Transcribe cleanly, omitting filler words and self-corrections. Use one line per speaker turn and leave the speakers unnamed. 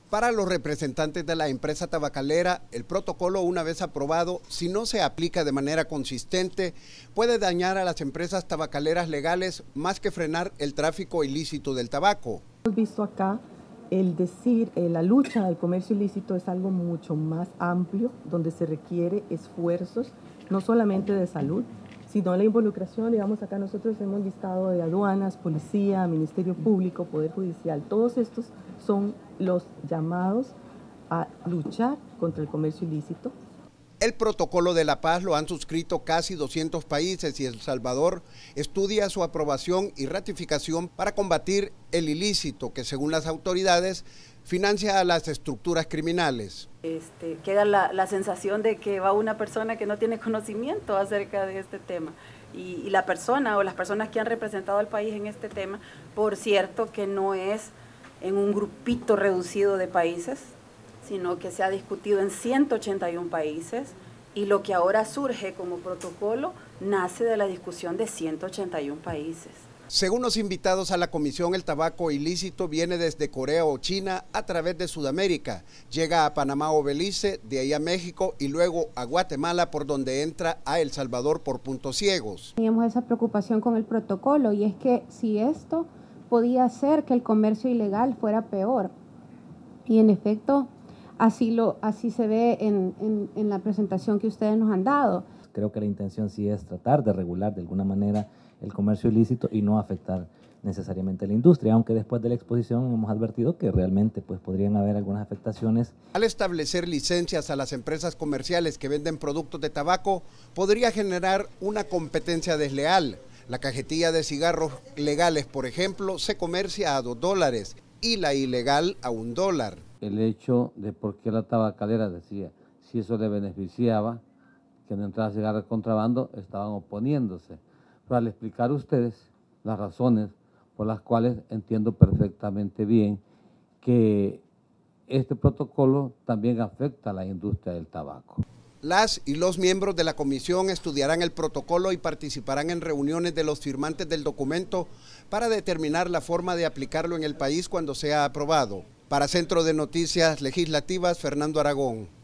Para los representantes de la empresa tabacalera, el protocolo, una vez aprobado, si no se aplica de manera consistente, puede dañar a las empresas tabacaleras legales más que frenar el tráfico ilícito del tabaco.
Hemos visto acá la lucha del comercio ilícito es algo mucho más amplio, donde se requiere esfuerzos, no solamente de salud, sino la involucración. Digamos, acá nosotros hemos listado de aduanas, policía, Ministerio Público, Poder Judicial. Todos estos son los llamados a luchar contra el comercio ilícito.
El protocolo de la paz lo han suscrito casi 200 países y El Salvador estudia su aprobación y ratificación para combatir el ilícito que, según las autoridades, financia a las estructuras criminales.
Queda la sensación de que va una persona que no tiene conocimiento acerca de este tema. Y la persona o las personas que han representado al país en este tema, por cierto que no es en un grupito reducido de países, sino que se ha discutido en 181 países, y lo que ahora surge como protocolo nace de la discusión de 181 países.
Según los invitados a la comisión, el tabaco ilícito viene desde Corea o China a través de Sudamérica, llega a Panamá o Belice, de ahí a México y luego a Guatemala, por donde entra a El Salvador por puntos ciegos.
Teníamos esa preocupación con el protocolo, y es que si esto podía hacer que el comercio ilegal fuera peor, y en efecto así se ve en la presentación que ustedes nos han dado.
Creo que la intención sí es tratar de regular de alguna manera el comercio ilícito y no afectar necesariamente a la industria, aunque después de la exposición hemos advertido que realmente podrían haber algunas afectaciones.
Al establecer licencias a las empresas comerciales que venden productos de tabaco, podría generar una competencia desleal. La cajetilla de cigarros legales, por ejemplo, se comercia a $2 y la ilegal a $1.
El hecho de por qué la tabacalera decía, si eso le beneficiaba, que no entrara cigarros de contrabando, estaban oponiéndose. Pero al explicar a ustedes las razones por las cuales entiendo perfectamente bien que este protocolo también afecta a la industria del tabaco.
Las y los miembros de la comisión estudiarán el protocolo y participarán en reuniones de los firmantes del documento para determinar la forma de aplicarlo en el país cuando sea aprobado. Para Centro de Noticias Legislativas, Fernando Aragón.